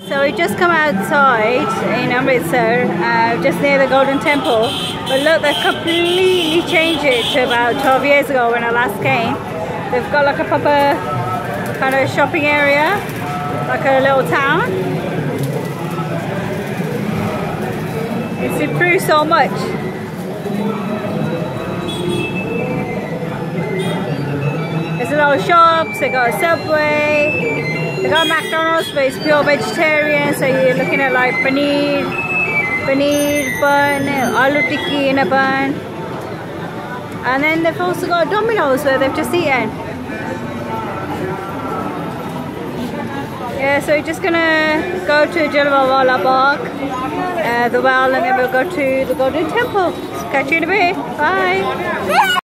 So we just come outside in Amritsar, just near the Golden Temple. But look, they've completely changed it to about 12 years ago when I last came. They've got like a proper kind of shopping area, like a little town. It's improved so much. There's a lot of shops, they got a Subway. They got McDonald's, but it's pure vegetarian, so you're looking at like paneer bun, aloo tikki in a bun. And then they've also got Domino's where they've just eaten. Yeah, so we're just gonna go to Jallianwala Bagh, the well, and then we'll go to the Golden Temple. Catch you in a bit. Bye.